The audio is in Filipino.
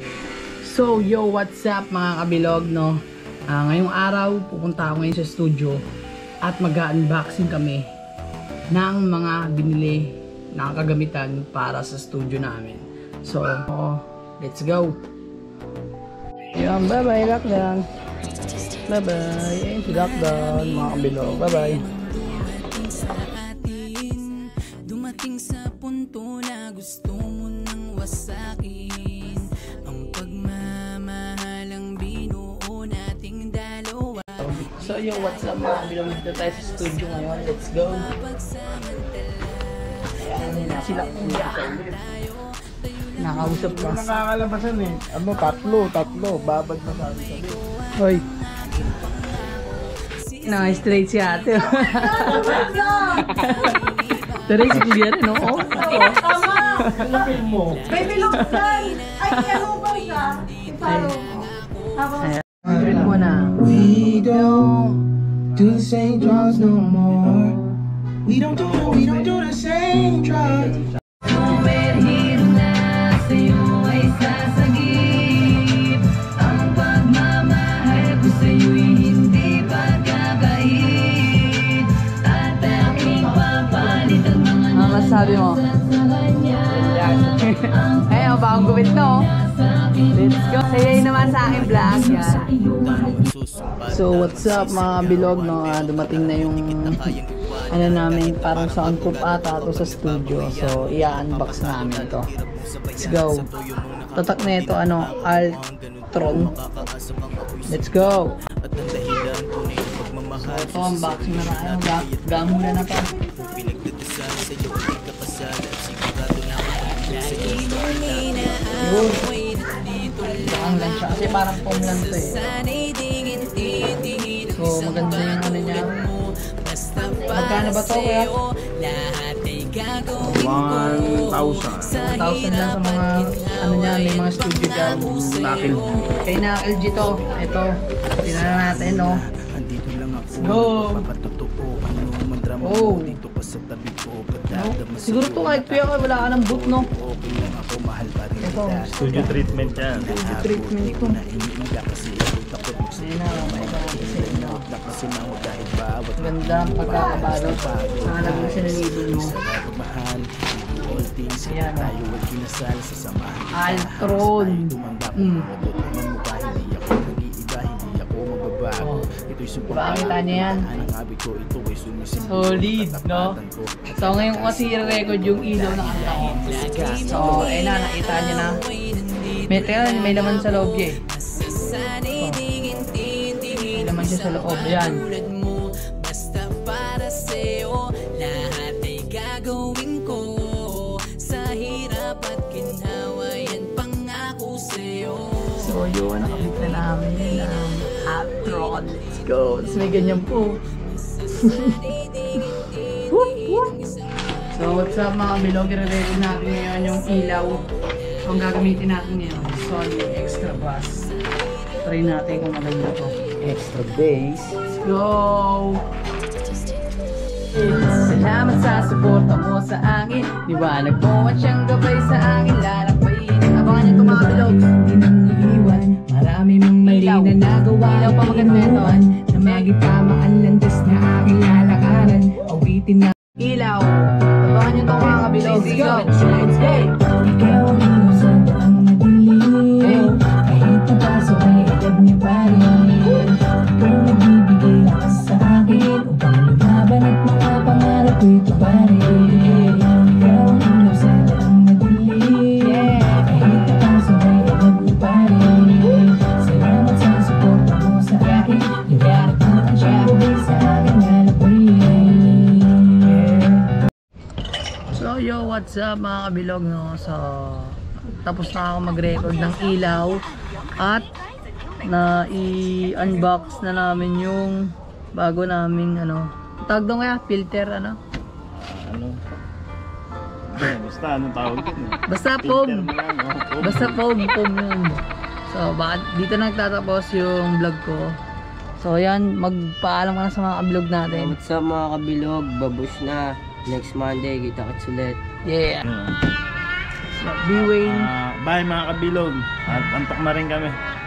So yo, what's up mga kabilog, no? Ngayong araw pupunta ako ngayon sa studio at mag-unboxing kami ng mga binili na kagamitan para sa studio namin. So, let's go! Yan, bye bye lockdown! Bye bye! Ayun si lockdown mga kabilog, bye bye! Dumating sa punto na gusto mo nang wasakin ang pagmamahalang binuo nating dalawa. So yo, what's up mga kabilog? Dito tayo sa studio ngayon, let's go! Ayan, sila nakausap ka. Nakakalabasan eh. Ano, tatlo. Babad na sabi. Hoy. Straight si ate. Tara, si Kuya rin, no? Oo. Tama! Ano film mo? Baby look dyan! Ay, ano ba siya? I-follow mo. Ayan mo na. We don't do the same drugs no more. We don't do the same drugs. Sabi mo? Ayun, bagong gupit to. Let's go. Sayay naman sa aking vlog. So, what's up mga bilog, no? Dumating na yung ano namin, parang soundproof ata to sa studio. So, i-unbox namin to. Let's go. Tatak na ito, Altron. Let's go. So, ito, unboxing na tayo. Gamula na pa. Ang lang siya kasi parang foam lang to eh. So maganda yung ano niya. Magkano ba to kaya? 1,000. 1,000 lang sa mga ano niya, may mga studio dyan. Kaya na LG to. Ito, tingnan natin, no. Let's go. Oh. No? Siguro to kahit kuya ka wala ka ng boot, no? Ito. Studio treatment yan. Studio treatment ko. Ayun na, may kasi sa inyo. Ganda ang pagkakabalot. Hanap mo siya ng ibon mo. Ayan. Altron. Pakita niya yan. Solid, no? So ngayon ko kasi i-record yung ilaw ng kanta ko. So ayun na, nakita niya na. May laman sa loob eh. May laman siya sa loob. Ayan. So yun, nakabit na namin ang Altron. Let's go. Tapos may ganyan po. So what's up mga bilog, i-record natin ngayon yung ilaw. Kung gagamitin natin ngayon, Sony Extra Bass. Try natin kung maganda to. Extra bass. Let's go! Salamat sa suporta mo sa akin. Liwanag mo at siyang gabay sa akin. Lalampayin, abangan niyo mga bilog. Hindi nang iiwan, marami mang mali na nagawa. Ilaw pa maganda ito. Na magipamaan landas na aking lalakaran. Awitin na ilaw. Abangan niyo mga kabilog. Let's go! Let's go! Ikaw ang inusan ang madilim. Kahit na ba sa may edad niya pa rin. Ikaw nagbibigay lakas sa akin upang lumaban at mga pangarap ko'y tuparin. Ikaw ang inusan ang madilim. Kahit na ba sa may edad niya pa rin. Salamat sa suporta mo sa akin. Liwanag mo ang siyang gabay sa akin. So yo, what's up mga kabilog, no? So tapos na ako mag-record ng ilaw at na i-unbox na namin yung bago naming tawag doon kaya? Filter Basta anong tawag yun? Basta foam. Basta foam yun. So dito nagtatapos yung vlog ko. So yan, magpaalam ka na sa mga kabilog natin. What's up mga kabilog? Babush na. Next Monday, kita-kits ulit. Yeah. B-Wayne. Bye mga kabilog. At antok na rin kami.